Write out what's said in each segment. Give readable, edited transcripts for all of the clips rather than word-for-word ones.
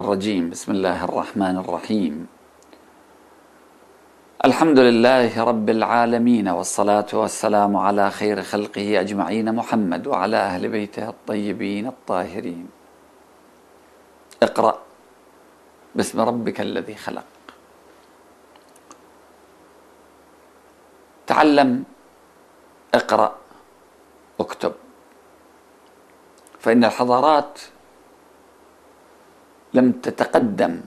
الرجيم. بسم الله الرحمن الرحيم. الحمد لله رب العالمين، والصلاة والسلام على خير خلقه أجمعين محمد وعلى أهل بيته الطيبين الطاهرين. اقرأ باسم ربك الذي خلق. تعلم، اقرأ، اكتب. فإن الحضارات لم تتقدم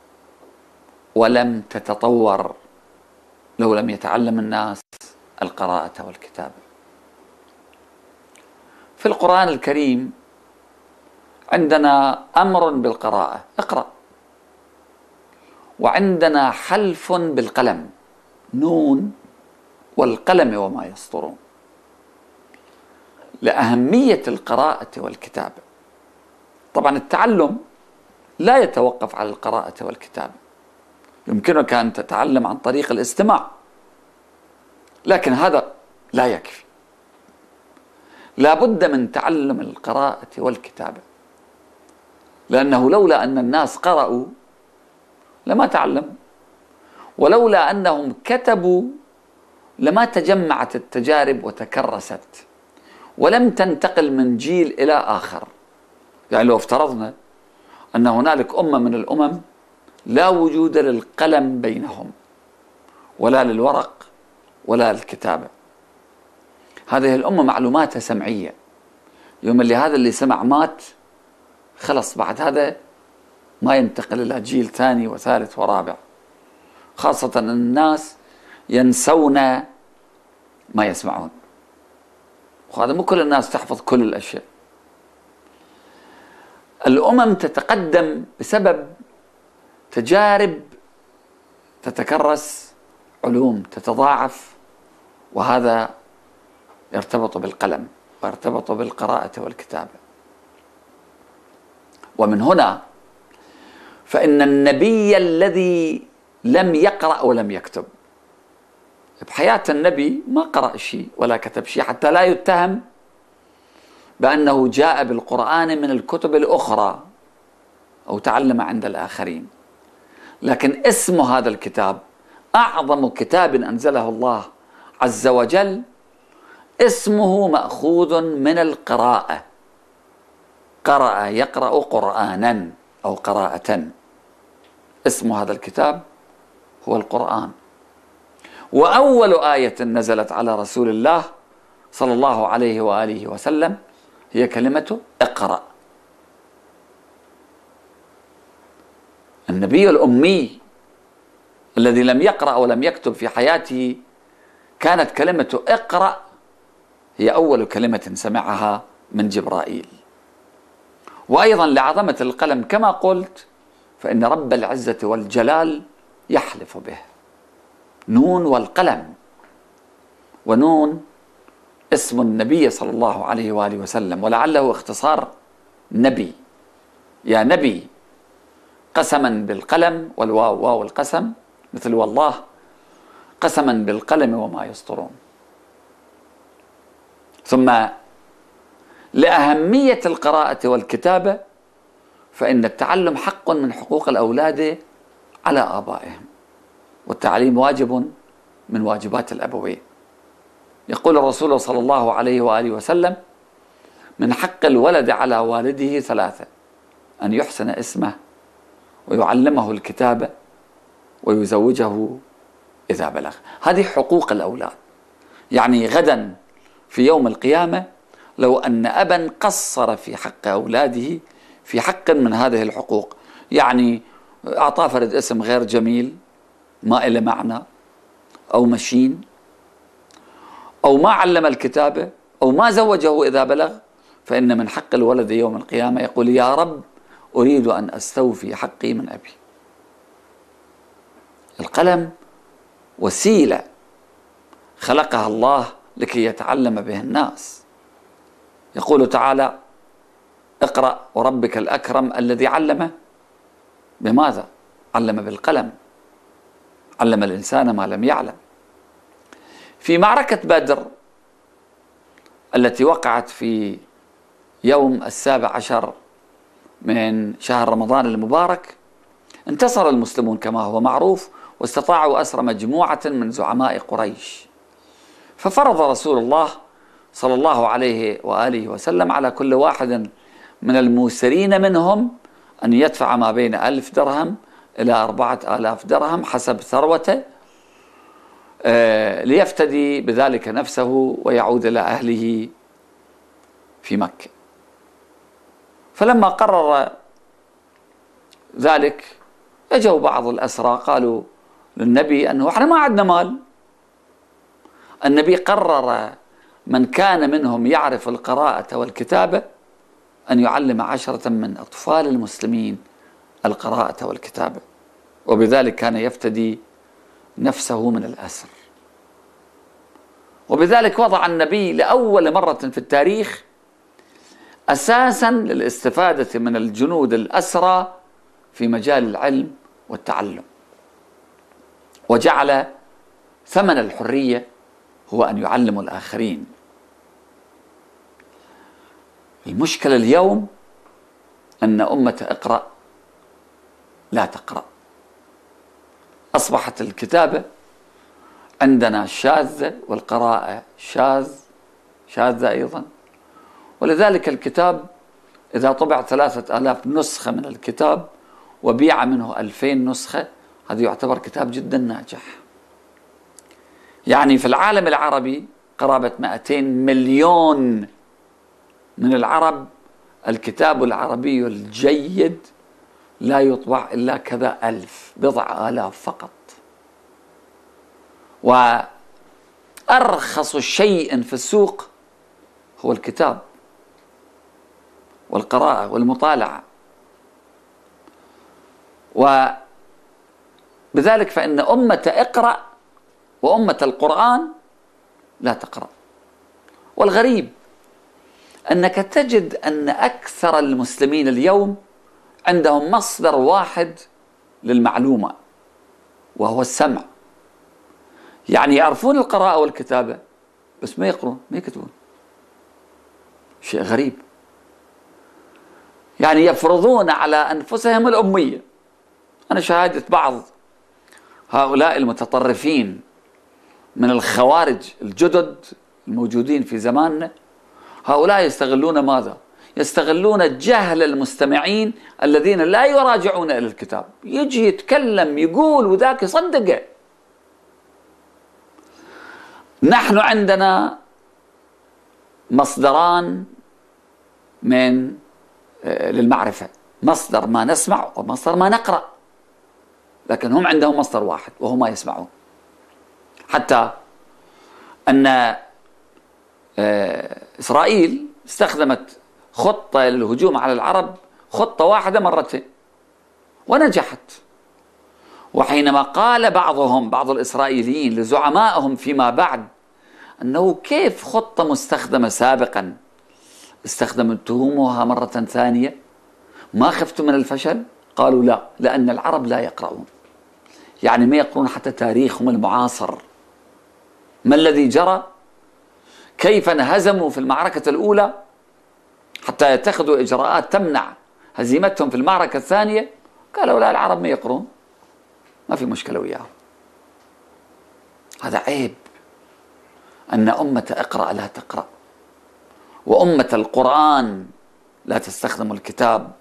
ولم تتطور لو لم يتعلم الناس القراءة والكتابة. في القرآن الكريم عندنا أمر بالقراءة، اقرأ، وعندنا حلف بالقلم، نون والقلم وما يسطرون، لأهمية القراءة والكتابة. طبعا التعلم لا يتوقف على القراءة والكتابة، يمكنك أن تتعلم عن طريق الاستماع، لكن هذا لا يكفي، لا بد من تعلم القراءة والكتابة، لأنه لولا أن الناس قرأوا لما تعلموا، ولولا أنهم كتبوا لما تجمعت التجارب وتكرست ولم تنتقل من جيل إلى آخر. يعني لو افترضنا أن هنالك أمة من الأمم لا وجود للقلم بينهم ولا للورق ولا للكتابة، هذه الأمة معلوماتها سمعية، يوم اللي هذا اللي سمع مات خلص، بعد هذا ما ينتقل إلى جيل ثاني وثالث ورابع، خاصة أن الناس ينسون ما يسمعون، وهذا مو كل الناس تحفظ كل الأشياء. الأمم تتقدم بسبب تجارب تتكرس، علوم تتضاعف، وهذا يرتبط بالقلم ويرتبط بالقراءة والكتابة. ومن هنا فإن النبي الذي لم يقرأ ولم يكتب، بحياة النبي ما قرأ شيء ولا كتب شيء، حتى لا يتهم بأنه جاء بالقرآن من الكتب الأخرى أو تعلم عند الآخرين، لكن اسم هذا الكتاب أعظم كتاب أنزله الله عز وجل، اسمه مأخوذ من القراءة، قرأ يقرأ قرآنا أو قراءة، اسم هذا الكتاب هو القرآن. وأول آية نزلت على رسول الله صلى الله عليه وآله وسلم هي كلمة اقرأ. النبي الأمي الذي لم يقرأ ولم يكتب في حياته كانت كلمة اقرأ هي أول كلمة سمعها من جبرائيل. وأيضا لعظمة القلم كما قلت، فإن رب العزة والجلال يحلف به، نون والقلم، ونون اسم النبي صلى الله عليه وآله وسلم، ولعله اختصار نبي، يا نبي، قسما بالقلم، والواو واو القسم مثل والله، قسما بالقلم وما يسطرون. ثم لأهمية القراءة والكتابة، فإن التعلم حق من حقوق الأولاد على آبائهم، والتعليم واجب من واجبات الأبوين. يقول الرسول صلى الله عليه وآله وسلم: من حق الولد على والده ثلاثة: أن يحسن اسمه، ويعلمه الكتابة، ويزوجه إذا بلغ. هذه حقوق الأولاد. يعني غدا في يوم القيامة لو أن أبا قصر في حق أولاده في حق من هذه الحقوق، يعني أعطاه فرد اسم غير جميل ما إله معنى، أو مشين، أو ما علم الكتابة، أو ما زوجه إذا بلغ، فإن من حق الولد يوم القيامة يقول: يا رب أريد أن أستوفي حقي من أبي. القلم وسيلة خلقها الله لكي يتعلم به الناس. يقول تعالى: اقرأ وربك الأكرم الذي علم بماذا؟ علم بالقلم، علم الإنسان ما لم يعلم. في معركة بدر التي وقعت في يوم 17 من شهر رمضان المبارك انتصر المسلمون كما هو معروف، واستطاعوا أسر مجموعة من زعماء قريش. ففرض رسول الله صلى الله عليه وآله وسلم على كل واحد من الموسرين منهم أن يدفع ما بين 1000 درهم إلى 4000 درهم حسب ثروته، ليفتدي بذلك نفسه ويعود إلى أهله في مكة. فلما قرر ذلك اجوا بعض الأسرى قالوا للنبي أنه احنا ما عندنا مال. النبي قرر من كان منهم يعرف القراءة والكتابة أن يعلم 10 من أطفال المسلمين القراءة والكتابة، وبذلك كان يفتدي نفسه من الأسر. وبذلك وضع النبي لأول مرة في التاريخ أساسا للاستفادة من الجنود الأسرى في مجال العلم والتعلم، وجعل ثمن الحرية هو أن يعلموا الآخرين. المشكلة اليوم أن أمة اقرأ لا تقرأ. أصبحت الكتابة عندنا شاذة والقراءة شاذة أيضا، ولذلك الكتاب إذا طبع 3000 نسخة من الكتاب وبيع منه 2000 نسخة، هذا يعتبر كتاب جدا ناجح. يعني في العالم العربي قرابة 200 مليون من العرب الكتاب العربي الجيد لا يطبع إلا كذا 1000 بضع آلاف فقط. وأرخص شيء في السوق هو الكتاب والقراءة والمطالعة. وبذلك فإن أمة اقرأ وأمة القرآن لا تقرأ. والغريب أنك تجد أن أكثر المسلمين اليوم عندهم مصدر واحد للمعلومة وهو السمع. يعني يعرفون القراءة والكتابة بس ما يقرون ما يكتبون. شيء غريب. يعني يفرضون على أنفسهم الأمية. أنا شاهدت بعض هؤلاء المتطرفين من الخوارج الجدد الموجودين في زماننا، هؤلاء يستغلون ماذا؟ يستغلون جهل المستمعين الذين لا يراجعون إلى الكتاب. يجي يتكلم يقول وذاك يصدقه. نحن عندنا مصدران للمعرفة، مصدر ما نسمع ومصدر ما نقرأ، لكن هم عندهم مصدر واحد وهو ما يسمعون. حتى أن إسرائيل استخدمت خطة للهجوم على العرب، خطة واحدة مرتين ونجحت. وحينما قال بعض الإسرائيليين لزعمائهم فيما بعد أنه كيف خطة مستخدمة سابقا استخدمتموها مرة ثانية ما خفتوا من الفشل؟ قالوا لا، لأن العرب لا يقرؤون. يعني ما يقرؤون حتى تاريخهم المعاصر، ما الذي جرى، كيف انهزموا في المعركة الأولى حتى يتخذوا إجراءات تمنع هزيمتهم في المعركة الثانية. قالوا لا، العرب ما يقرؤون، ما في مشكلة وياهم. هذا عيب أن أمة اقرأ لا تقرأ، وأمة القرآن لا تستخدم الكتاب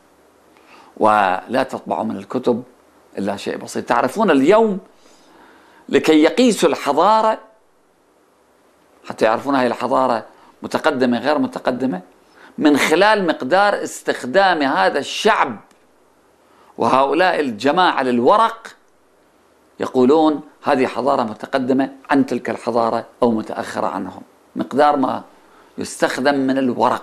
ولا تطبع من الكتب إلا شيء بسيط. تعرفون اليوم لكي يقيسوا الحضارة، حتى يعرفون هذه الحضارة متقدمة غير متقدمة، من خلال مقدار استخدام هذا الشعب وهؤلاء الجماعة للورق، يقولون هذه حضارة متقدمة عن تلك الحضارة أو متأخرة عنهم. مقدار ما يستخدم من الورق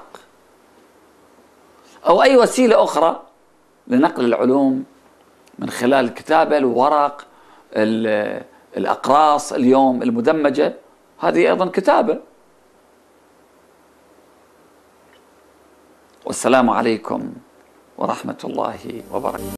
أو أي وسيلة أخرى لنقل العلوم من خلال الكتابة، الورق، الأقراص اليوم المدمجة، هذه أيضا كتابة. والسلام عليكم ورحمة الله وبركاته.